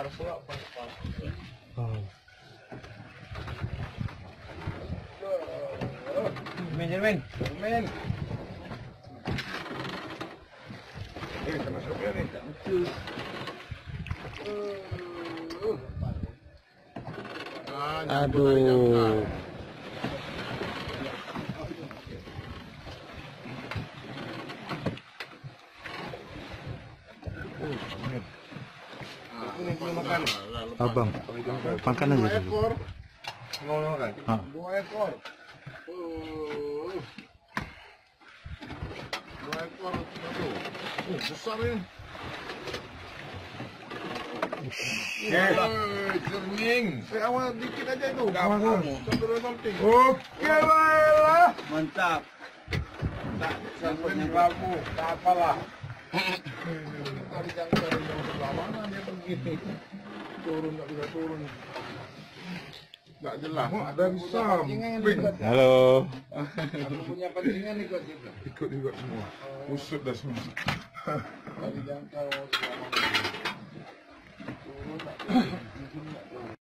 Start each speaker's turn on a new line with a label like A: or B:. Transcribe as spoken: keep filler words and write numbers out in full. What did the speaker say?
A: Oh.
B: Cermin, cermin, cermin.
C: Ini kena sopir nih.
A: Aduh. Abang, makan aja dulu.
C: Ekor. Mau makan?
A: Ah.
C: Dua ekor. Uh. Dua ekor. Aduh. Uh, besar ini.
A: Eh,
C: cermin. Eh, awal dikit aja itu.
A: Kamu.
C: Satu something.
A: Oke lah.
B: Mantap.
C: Tak sampai ramu. Tak apalah. Tadi jangan dari yang sebelah mana dia begini. Turun tak bisa turun. Tak jelas. Ada samping.
A: Halo.
C: Aku punya pancingan ikut juga. Ikut ikut semua. Usut dah semua. Tadi jangkau sebelah mana. Turun tak turun.